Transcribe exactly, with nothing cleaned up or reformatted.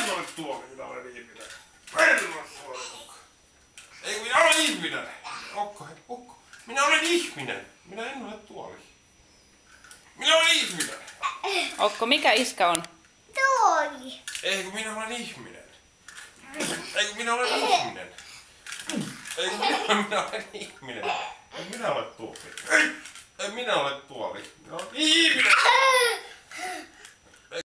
en ole tuoli, minä olen ihminen. En ole tuoli, Okko. Ei, minä olen ihminen. Okko, hei, Okko. Minä olen ihminen. Minä en ole tuoli. Minä olen ihminen. Okko, mikä iskä on? Tuoli. Ei, kun minä olen ihminen. Ei, kun minä olen ihminen. Ei, kun minä, minä olen ihminen. Ei minä ole tuoli. Ei, ei minä ole tuoli. Minä olen ihminen.